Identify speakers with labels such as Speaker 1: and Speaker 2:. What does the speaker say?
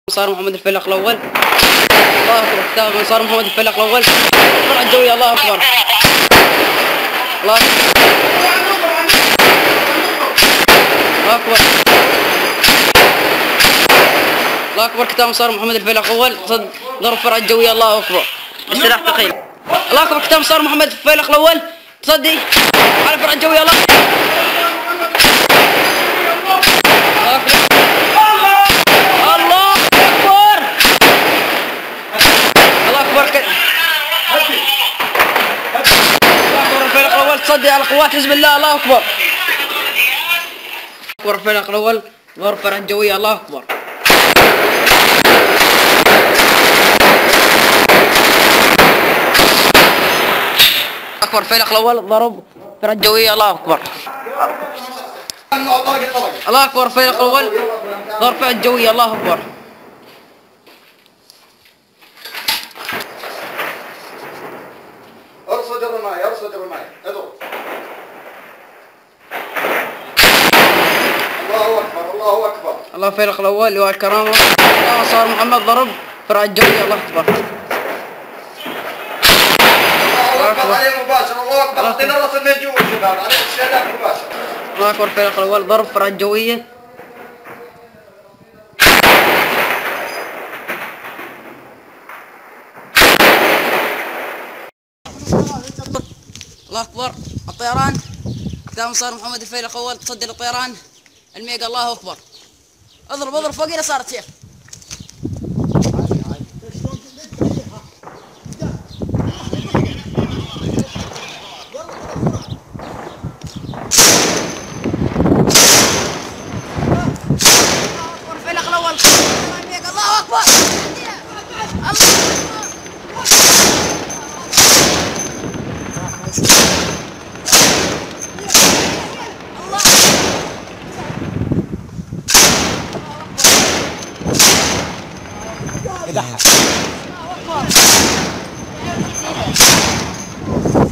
Speaker 1: صار محمد الفلق الاول. الله اكبر. كتاب صار محمد الفلق الاول. الفرع الجوي. الله اكبر. الله اكبر. الله اكبر. الله اكبر. كتاب صار محمد الفلق الاول. صد ضرب الفرع الجوي. الله اكبر. السلاح ثقيل. الله اكبر. كتاب صار محمد الفلق الاول. تصدي على الفرع الجوي. الله اكبر. تصدي على قوات حزب الله. الله اكبر. اكبر الفريق الاول ضرب فرع الجويه. الله اكبر. اكبر الفريق الاول ضرب فرع الجويه. الله اكبر. الله اكبر الفريق الاول ضرب فرع الجويه. الله اكبر.
Speaker 2: ارصد الرماية ارصد الرماية اضرب. الله اكبر الله اكبر.
Speaker 1: الله الفريق الاول لواء الكرامه. الله صار محمد ضرب فرع الجويه. الله اكبر.
Speaker 2: الله اكبر عليه مباشر. الله اكبر. اعطينا الرصد من جوا شباب عليه الشهادات مباشر.
Speaker 1: الله اكبر الفريق الاول ضرب فرع الجويه. الله اكبر. الطيران كتاب صار محمد الفيلق الاول. تصدي للطيران الميجا. الله اكبر. اضرب اضرب فوقينا صارت شيخ. الفيلق الاول الميجا. الله اكبر. الله